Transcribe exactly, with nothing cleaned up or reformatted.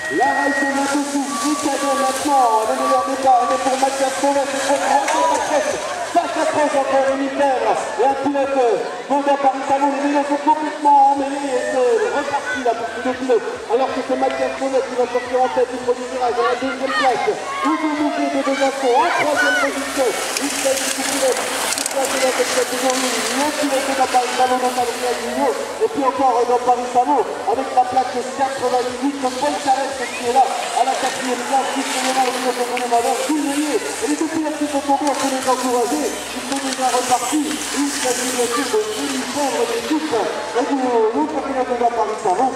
La race de vingt-six, Ricardo maintenant, le meilleur départ, on est pour Mathias Paulet, c'est très grand, ça s'approche encore une Michel, et un pilote, Baudin Paris-Salon, les vélos sont complètement emmêlés et c'est reparti là pour tous les pilotes, alors que c'est Mathias Paulet qui va sortir en tête du premier virage, à la deuxième place, Hugo Mouget de Besançon, en troisième position, Michel Pilote, et puis encore dans Paris-Salon avec la plaque quatre-vingt-dix-huit de Paul Carès qui est là à la quatrième place, justement au niveau de mon valeur, Goulmeyer. Et les deux pilotes qui sont tombés, on peut les encourager, ils sont déjà repartis, une signature de Philippe Fèvre des Coupes, et l'autre pilote de Paris-Salon,